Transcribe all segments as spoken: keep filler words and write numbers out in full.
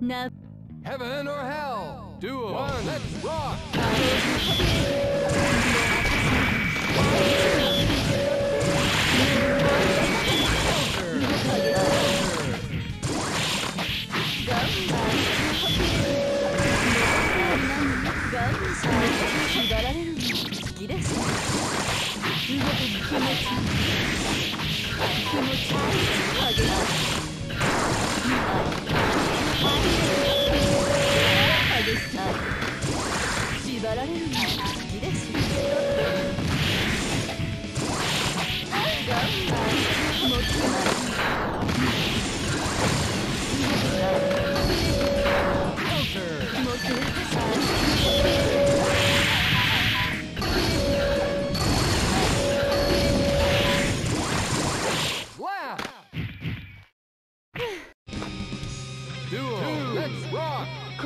な Heaven or hell? Duel. One, let's rock. Duel. Let's rock.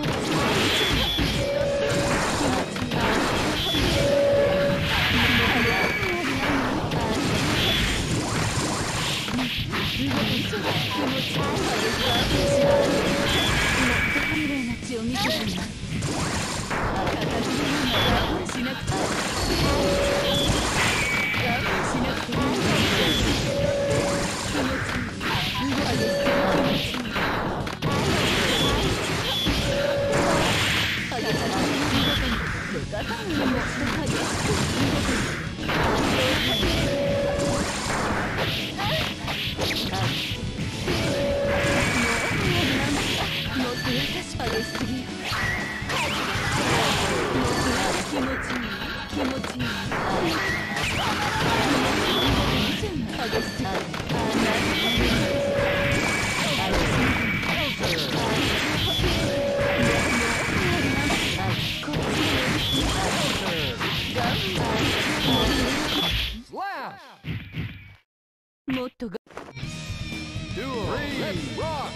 もっとが Duel. Let's rock.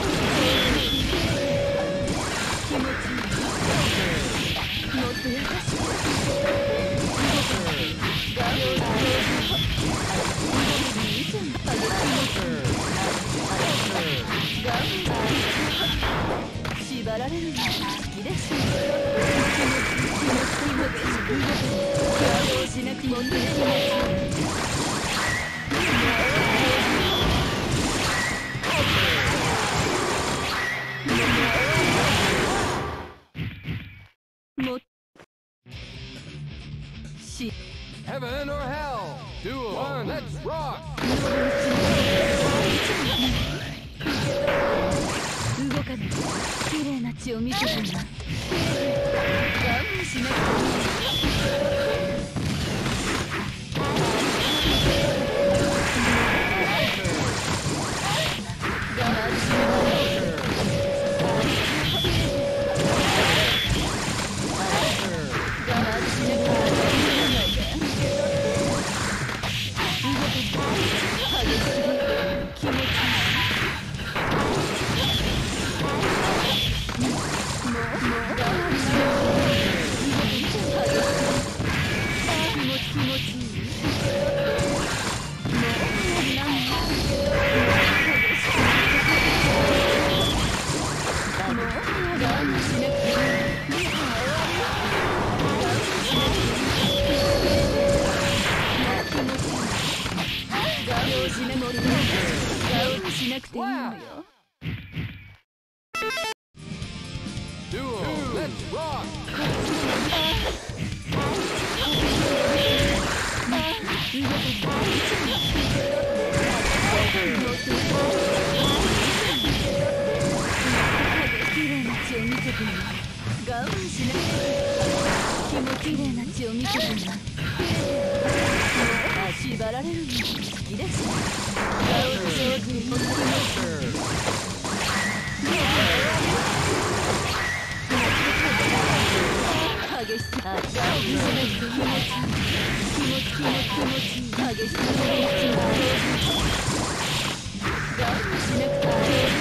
気持ちいいもっと優しく縛られるのが好きです気持ちいい激しく動揺しなくてもいいHeaven or hell? Duel. One, let's rock. 動かない綺麗な血を見せてな我慢しなくていいしなくていいのよ。Duel. Let's rock. 綺麗な血を見せてみ我慢しなくて気も綺麗な血を見せてみ縛られるの好きです上手に持って激しさ気持ち気持ち気持ち気持ち激しさ我慢しなくて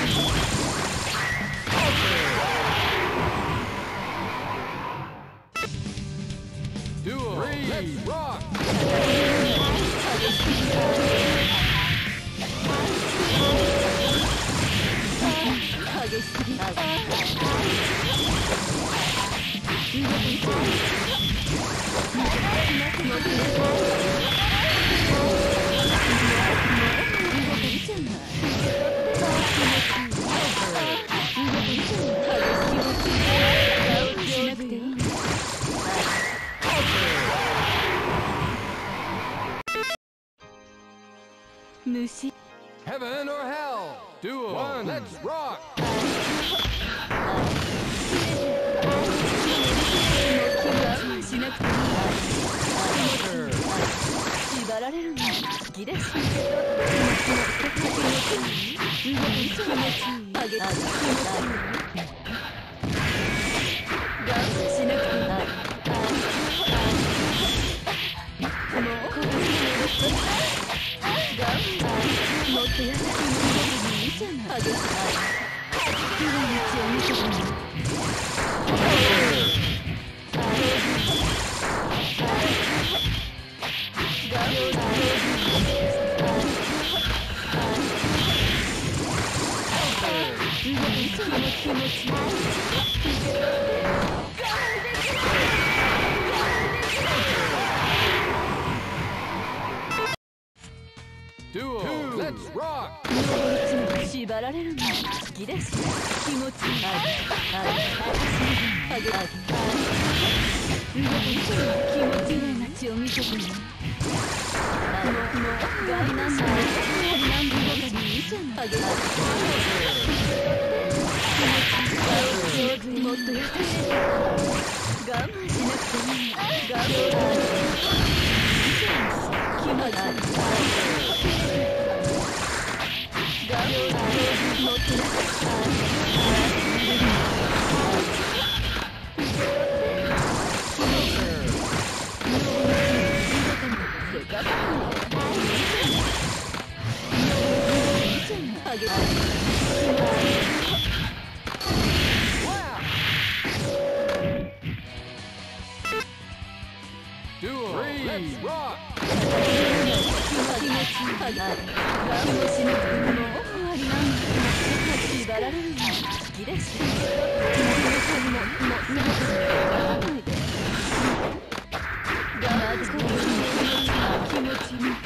Duel. Let's rock. 激激しすぎあ虫 Heaven or hell? Duo. One. Let's rock. しなくていい縛られるのが好きです気持ちいい気持ちいい気持ちいいあげ気持ちいい我慢しなくていいもうここに戻って我慢もっと優しいものでいいじゃないあげきれいな道を見せてみる Duo. Let's rock. 縛られるのが好きです気持ちいいあげあげ気持ちいいな血を見せてみるもうもう害なんだ何度かにいいじゃないあげ気持ちいいもっと優しい我慢しなくていい我慢気持ちいいもっと優し Duo. Let's rock. 縛られるの好きです気持ちいい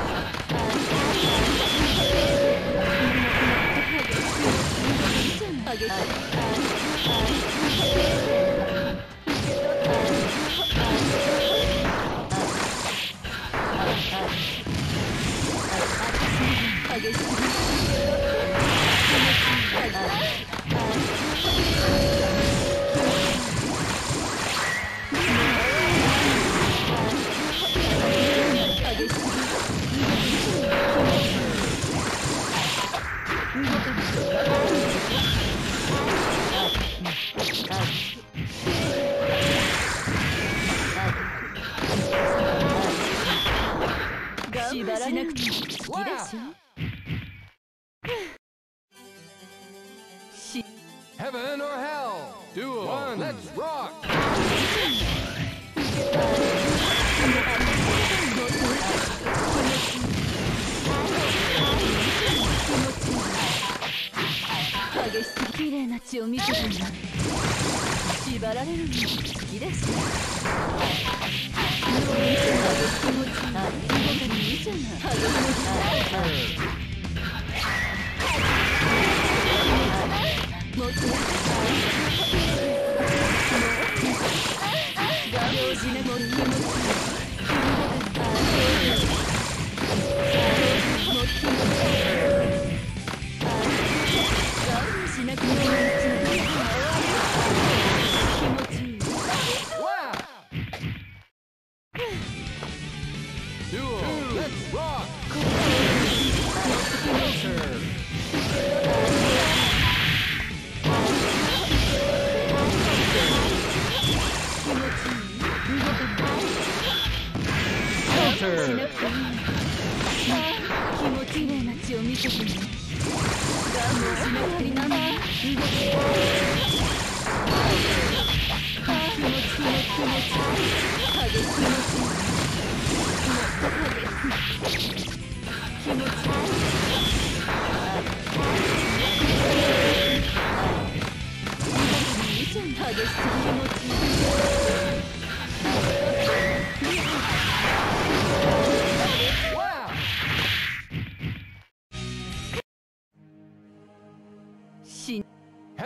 激しすぎ縛らなくて好きでしょ Heaven or hell? Duo. One. Let's rock. 激しすぎ綺麗な血を見せてみる縛られるの好きです気持ちいいいいじゃないもっと優しい我慢しなくていいもっと気持ちいい我慢しなくていい気持ちいい Duo. Let's rock. しなくていい気持ちいいな血を見せてみる我慢しなくていいなんだ動け気持ちいい気持ちいい激しい気持ちいいもっと激しい気持ちいい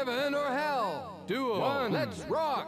Heaven or hell? Duel. One. Let's rock.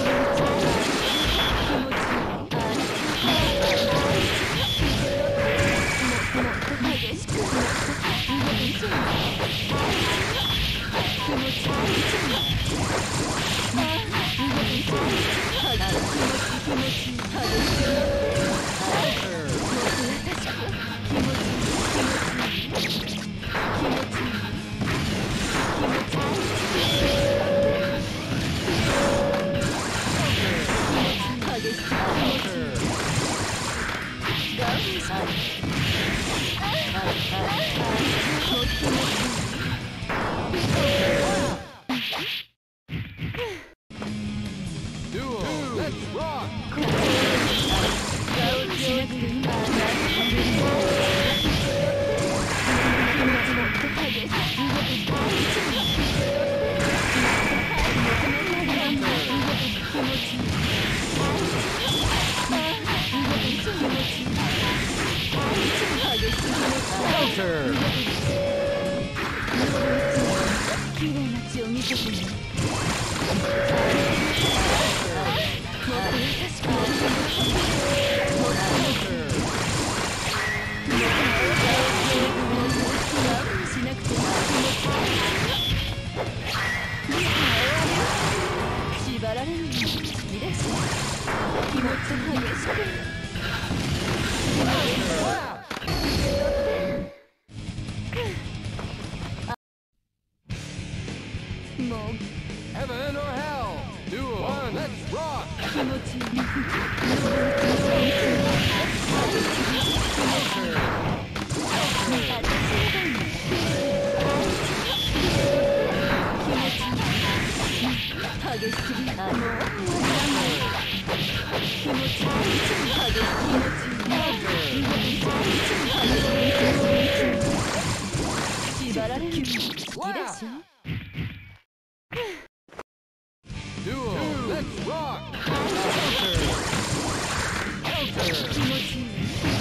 もう Heaven or hell? Duel. One. Let's rock. 気持ちいい 激しすぎあの気持ちいい激しい縛られるの好きでしょ Duel. Let's rock. 気持ちいい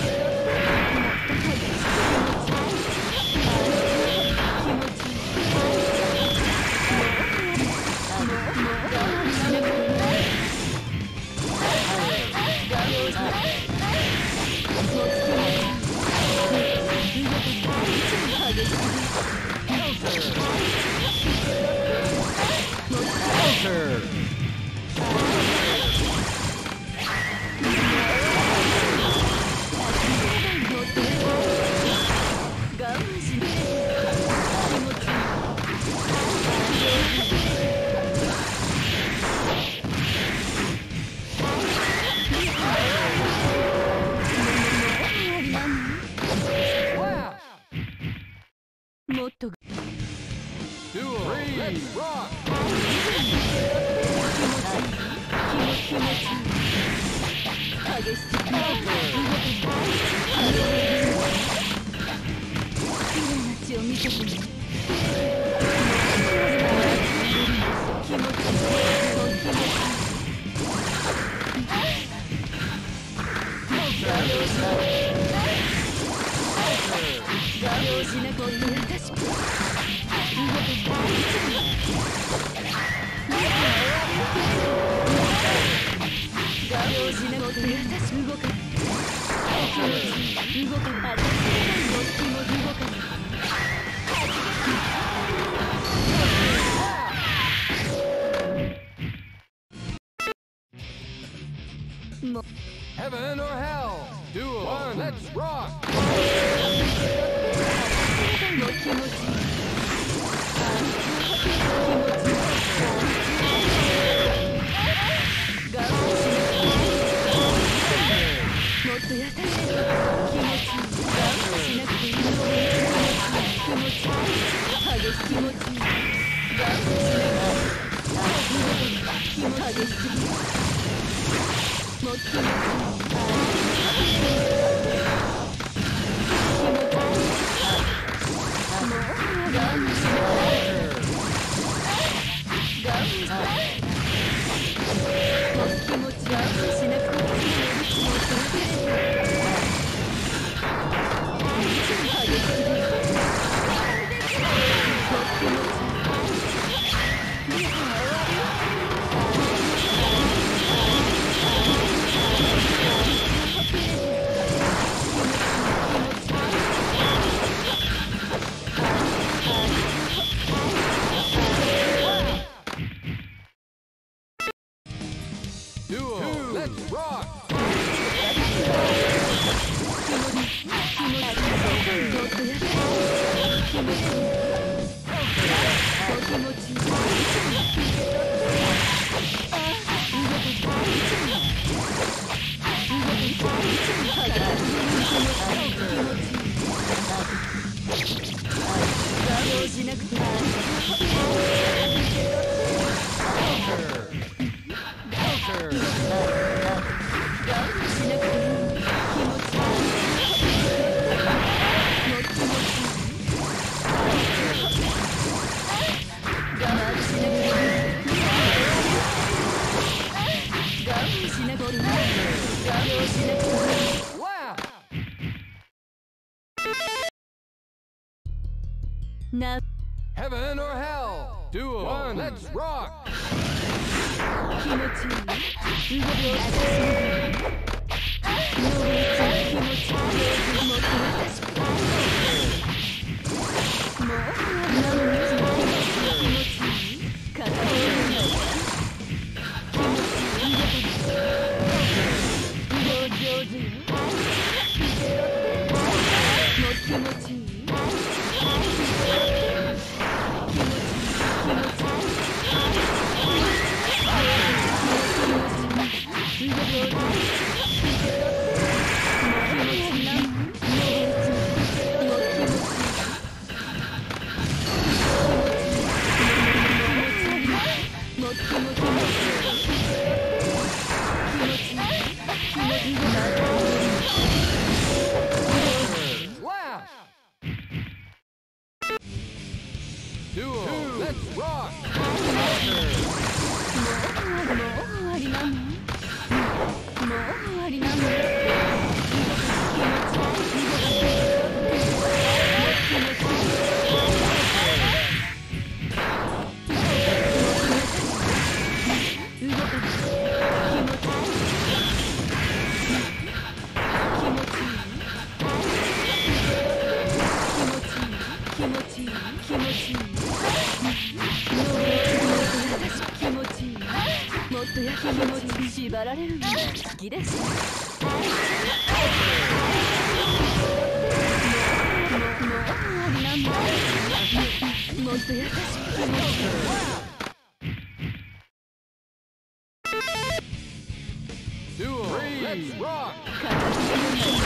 もっと Duel. Let's rock. 気持ちいい激しすぎ綺麗な血を見せてね気持ちいい気持ちいい 用しなくて優しく動け用しなくて優しく動け動けあれどっちも動かもう Heaven or hell? Duel. One. Let's rock. 気持ちいい気持ちいい我慢しなくてもっと優しく気持ちいい我慢しなくていい気持ちいい激し気持ちいい我慢しなくて気持ち激しすぎもっと気持ちいい気用しなくていいな Heaven or hell? Duo. One. Let's rock. 気持ちいい動きを私の上気持ちいいもっと優しくもう何に気持ちいい片方の気持ちいい動き上手よもう気持ちいい Duo. Let's rock. もう終わりなのもう終わりなのもっと焼き気持ちに縛られるのが好きですもう終わりなんだもっと優しく気持ち Duo. Let's rock. 片付け